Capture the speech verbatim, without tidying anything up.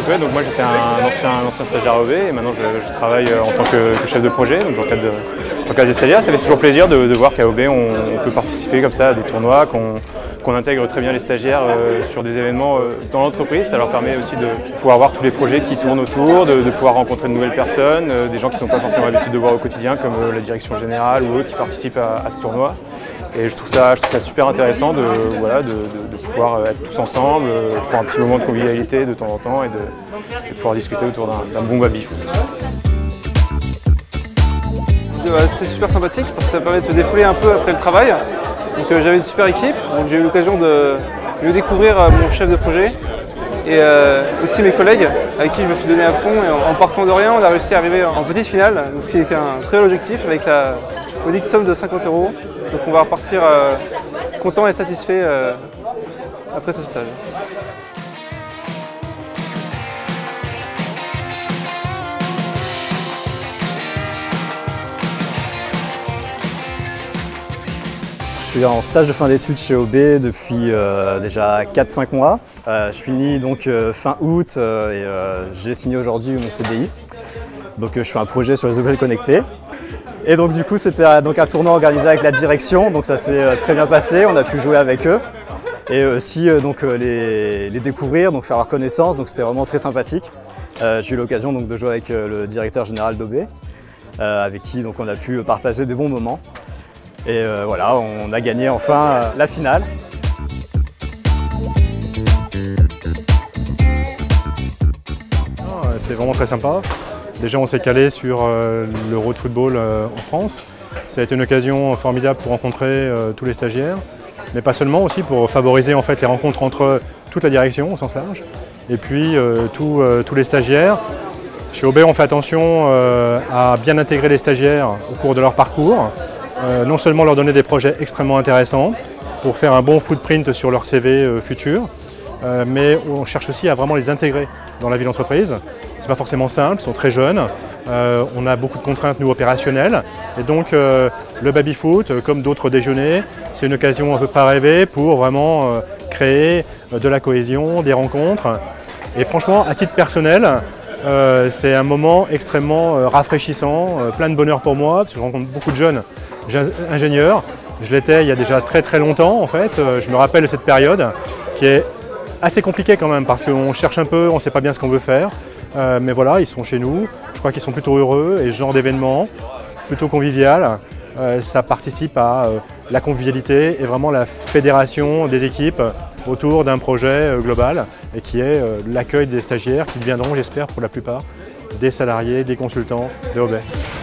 Ouais, donc moi j'étais un ancien, un ancien stagiaire A O B et maintenant je, je travaille en tant que, que chef de projet, donc dans le cadre, de, dans le cadre des stagiaires. Ça fait toujours plaisir de, de voir qu'à A O B on, on peut participer comme ça à des tournois, qu'on qu'on intègre très bien les stagiaires euh, sur des événements euh, dans l'entreprise. Ça leur permet aussi de pouvoir voir tous les projets qui tournent autour, de, de pouvoir rencontrer de nouvelles personnes, euh, des gens qui n'ont pas forcément l'habitude de voir au quotidien comme euh, la direction générale ou eux qui participent à, à ce tournoi. Et je trouve ça, je trouve ça super intéressant de, voilà, de, de, de pouvoir être tous ensemble euh, pour un petit moment de convivialité de temps en temps et de, de pouvoir discuter autour d'un bon baby-foot. C'est super sympathique parce que ça permet de se défouler un peu après le travail. Donc euh, j'avais une super équipe, donc j'ai eu l'occasion de mieux découvrir euh, mon chef de projet et euh, aussi mes collègues avec qui je me suis donné à fond. Et en, en partant de rien, on a réussi à arriver en petite finale, ce qui est un très bel objectif avec la modique somme de cinquante euros. Donc on va repartir euh, content et satisfait euh, après ce passage. Je suis en stage de fin d'études chez A O B depuis euh, déjà quatre cinq mois. Euh, je finis donc euh, fin août euh, et euh, j'ai signé aujourd'hui mon C D I. Donc euh, je fais un projet sur les objets connectés. Et donc du coup c'était donc un tournoi organisé avec la direction, donc ça s'est euh, très bien passé, on a pu jouer avec eux et aussi euh, donc euh, les, les découvrir, donc faire leur connaissance, donc c'était vraiment très sympathique. Euh, j'ai eu l'occasion donc de jouer avec euh, le directeur général d'A O B, euh, avec qui donc on a pu partager des bons moments. Et euh, voilà, on a gagné enfin euh, la finale. C'était vraiment très sympa. Déjà on s'est calé sur euh, l'Euro de football euh, en France. Ça a été une occasion formidable pour rencontrer euh, tous les stagiaires, mais pas seulement, aussi pour favoriser en fait les rencontres entre toute la direction au sens large et puis euh, tout, euh, tous les stagiaires. Chez A O B on fait attention euh, à bien intégrer les stagiaires au cours de leur parcours. Euh, non seulement leur donner des projets extrêmement intéressants pour faire un bon footprint sur leur C V euh, futur, euh, mais on cherche aussi à vraiment les intégrer dans la vie d'entreprise. Ce n'est pas forcément simple, ils sont très jeunes, euh, on a beaucoup de contraintes nous opérationnelles et donc euh, le baby-foot, euh, comme d'autres déjeuners, c'est une occasion un peu près rêvée pour vraiment euh, créer euh, de la cohésion, des rencontres. Et franchement, à titre personnel, euh, c'est un moment extrêmement euh, rafraîchissant, euh, plein de bonheur pour moi, parce que je rencontre beaucoup de jeunes ingénieur. Je l'étais il y a déjà très très longtemps en fait. Je me rappelle de cette période qui est assez compliquée quand même parce qu'on cherche un peu, on ne sait pas bien ce qu'on veut faire. Euh, mais voilà, ils sont chez nous. Je crois qu'ils sont plutôt heureux et ce genre d'événement, plutôt convivial, euh, ça participe à euh, la convivialité et vraiment la fédération des équipes autour d'un projet euh, global et qui est euh, l'accueil des stagiaires qui deviendront, j'espère pour la plupart, des salariés, des consultants de A O B.